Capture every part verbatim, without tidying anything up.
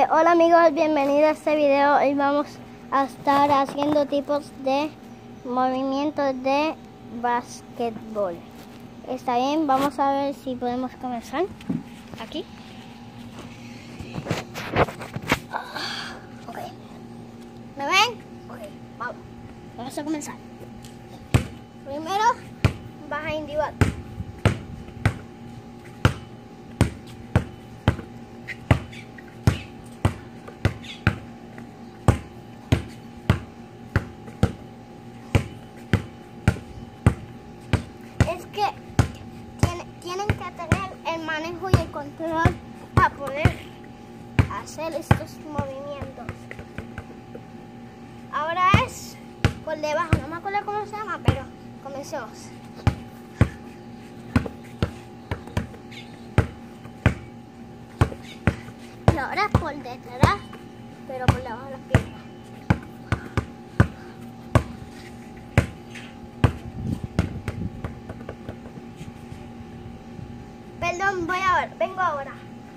Eh, hola amigos, bienvenidos a este video. Hoy vamos a estar haciendo tipos de movimientos de básquetbol. Está bien, vamos a ver si podemos comenzar aquí. Ok, ¿me ven? Ok, vamos, vamos a comenzar. Primero, baja individual. Es que tiene, tienen que tener el manejo y el control para poder hacer estos movimientos. Ahora es por debajo, no me acuerdo cómo se llama, pero comencemos. Y ahora es por detrás, pero por debajo de las piernas. Perdón, voy a ver, vengo ahora.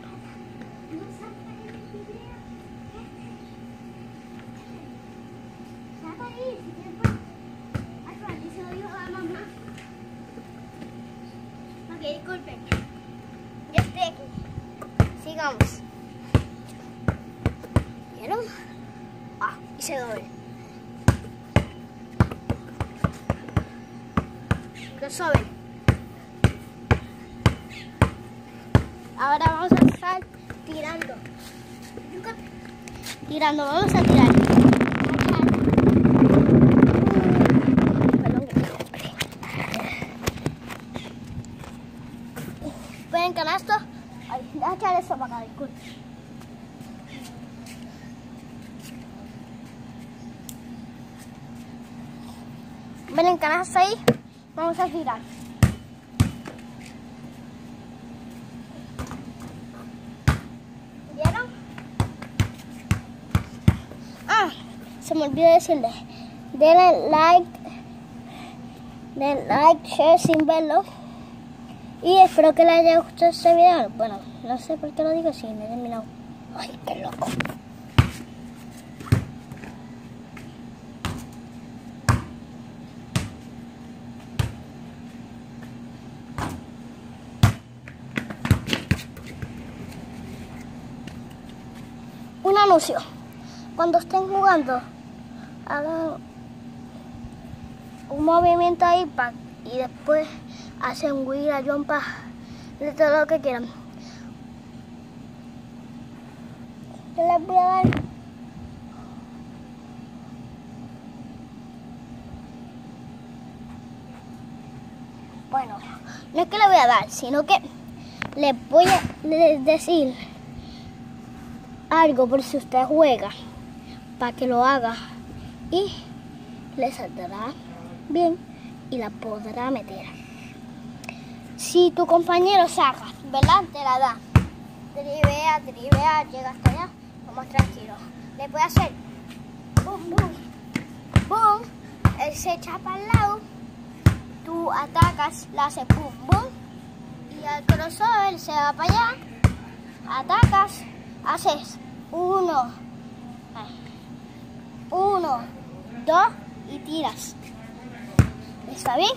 Ok, disculpen. Ya estoy aquí. Sigamos. ¿Vieron? Ah, hice doble. Crossover. Ahora vamos a estar tirando. Tirando, vamos a tirar. Perdón, que me compré. Ven, canasto. Ay, déjame echar eso para acá, disculpe. Ven en canasto ahí. Vamos a girar. Se me olvidó decirles, denle like, denle like, share sin verlo. Y espero que les haya gustado este video. Bueno, no sé por qué lo digo así, me he terminado. Ay, qué loco. Un anuncio. Cuando estén jugando, hagan un movimiento ahí pa, y después hacen wheel, a jump, de todo lo que quieran. Yo les voy a dar bueno, no es que le voy a dar, sino que les voy a decir algo por si usted juega, para que lo haga y le saldrá bien y la podrá meter. Si tu compañero saca, ¿verdad? Te la da. Drivea, drivea, llega hasta allá, vamos tranquilos. Le puede hacer boom, boom, boom, él se echa para el lado, tú atacas, le haces boom, boom, y al crossover se va para allá, atacas, haces uno, uno, dos y tiras. ¿Está bien?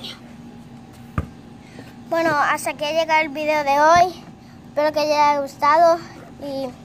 Bueno, hasta aquí llega el video de hoy. Espero que les haya gustado y